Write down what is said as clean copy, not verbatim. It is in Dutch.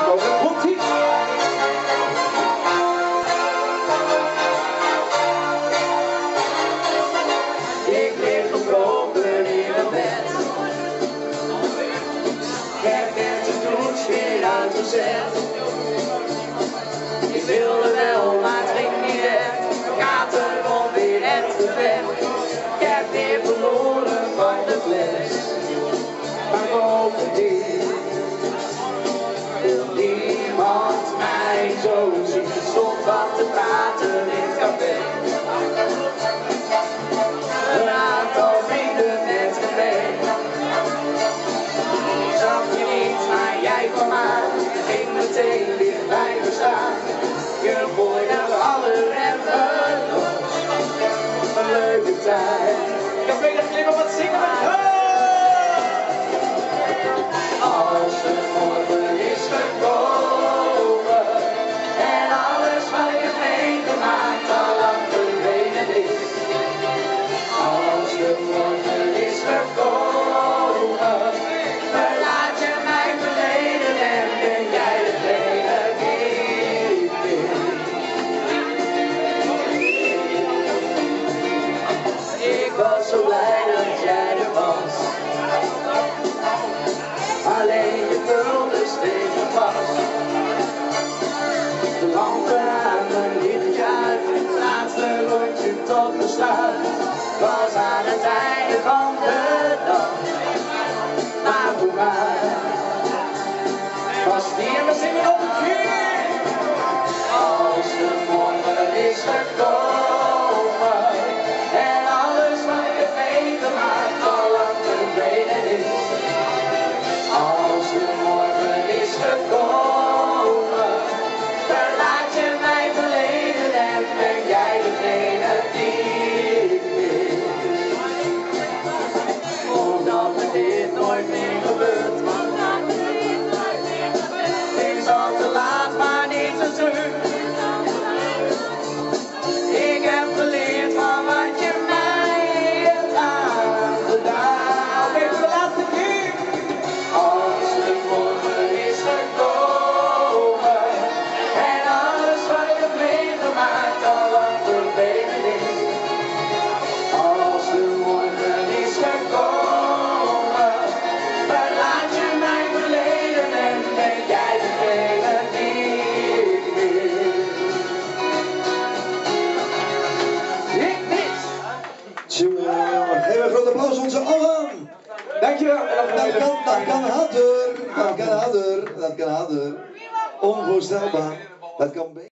Nou, dat komt-ie. Ik lig gebroken in mijn bed. Ik heb net de douche weer uitgezet. Ik wilde wel, maar het ging niet echt. Kater komt weer echt te weg. Ik heb weer verloren van de fles. Maar bovendien wil niemand mij zo zien. Stond wat te praten in het café. Een aantal vrienden met me mee. Zag je niet, maar jij kwam aan. Ging meteen dicht bij me staan. Je gooide alle remmen los. Een leuke tijd. Ik heb weer een wat zingen met Als de morgen is gekomen en alles wat ik heb meegemaakt al lang verdwenen is. Als de morgen is gekomen, verlaat je mijn verleden en ben jij degene die ik ben. Ik was zo blij dat jij er was. Alleen je vulde steeds vast. De lampen aan mijn licht uit. Het laatste rondje tot besluit was aan het einde van de dag. Maar voor mij was het hier, we zingen op een keer. Als de morgen is gekomen en alles wat ik heb meegemaakt al lang verdwenen is. Als de morgen is gekomen, verlaat je mijn verleden en ben jij degene die ik ben. Omdat me dit nooit meer gebeurt, is al te laat, maar niet te terug. Ik heb geleerd van wat je mij hebt aangedaan. Dit is de laatste keer. Als de morgen is gekomen en alles wat ik heb meegemaakt al lang verdwenen is. Als de morgen is gekomen, verlaat je mijn verleden en ben jij degene die ik ben. Ik mis. Jongen, geef een groot applaus onze Allen. Dankjewel. Dat kan harder. Onvoorstelbaar. Dat kan beter.